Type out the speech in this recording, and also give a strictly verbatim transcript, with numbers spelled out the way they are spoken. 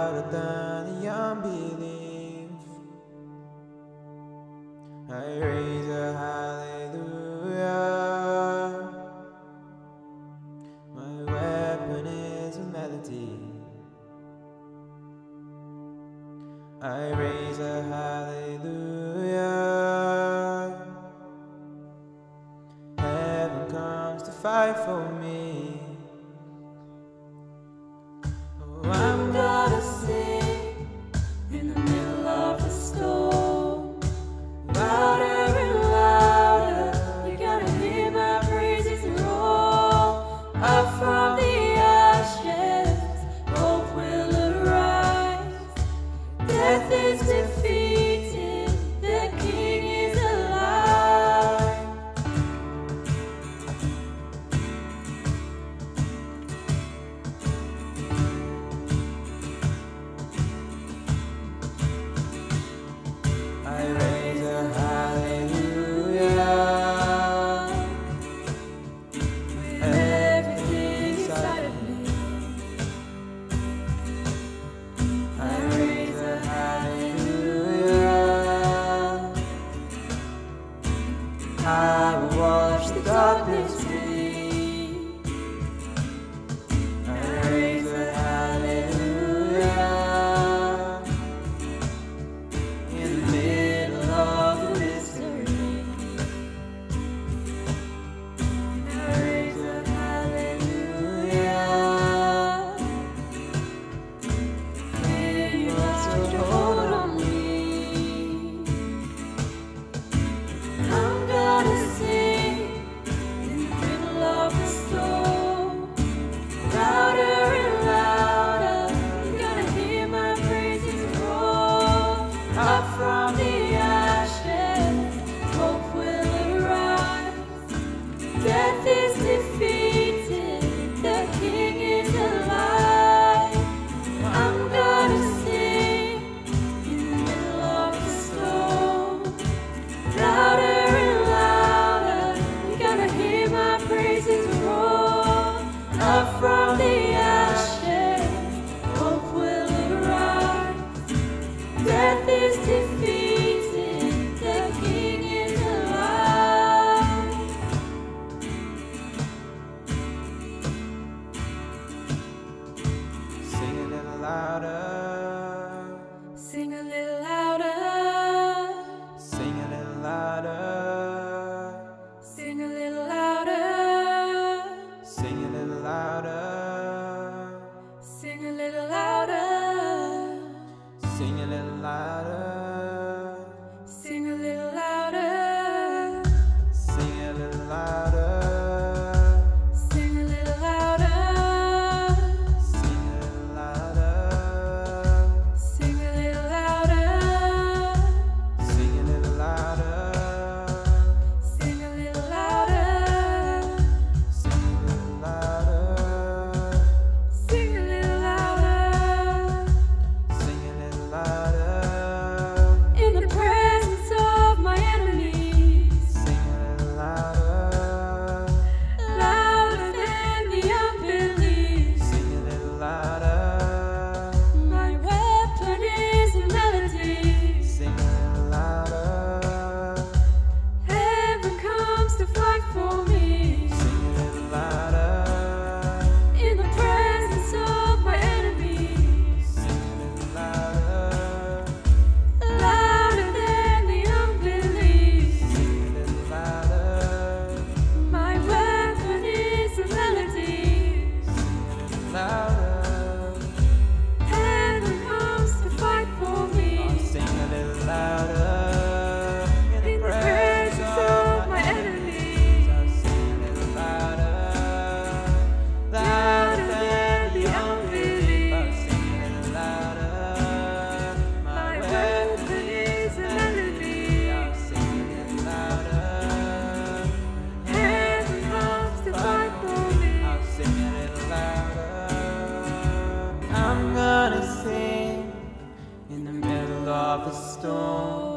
louder than the unbelief. I raise a hallelujah. My weapon is a melody. I raise a hallelujah. Heaven comes to fight for me. Oh, I'm gonna sing in the middle of the storm, louder and louder. You gotta hear my praises roar up from the ashes. Hope will arise. Death is defeated. The King is alive. I raise a hallelujah with everything inside of me. I raise a hallelujah. I will watch the darkness flee. I raise a hallelujah in the middle of the mystery. I raise a hallelujah. Feel you lost your hold on me. I'm gonna sing in the middle of the storm, louder and louder. You gotta hear my praises roar up from the ashes. Hope will arise. Death is defeated. The King is alive. I'm gonna sing in the middle of the storm, louder and louder. You gotta hear my praises roar up from the ashes. Hope will arise. Death is defeated. The King is alive. Sing a little louder. Sing a little louder. Sing a little louder. Sing a little louder. Sing a little louder. Sing a little louder. Sing a little louder. Sing a little louder. Sing a little louder. Sing a little louder. Sing a little louder. Sing a little louder. Sing a little louder. Sing a little louder. Sing a little louder. Sing a little louder. Sing a little louder. In the presence of my enemies. Sing a little louder. Louder than the unbelief. Sing a little louder. My weapon is a melody. Sing a little louder. Heaven comes to fight for me. Sing a little louder. In the presence of my enemies. Sing a little louder. Louder than the unbelief. Sing a little louder. My weapon is a melody. Sing a little louder. Heaven comes to fight for me. Sing a little louder. In the presence of my enemies. Sing a little louder. Louder than the unbelief. Sing a little louder. My weapon is a melody. Sing a little louder. Heaven comes to fight for me. Sing a little louder. I'm gonna sing in the middle of the storm,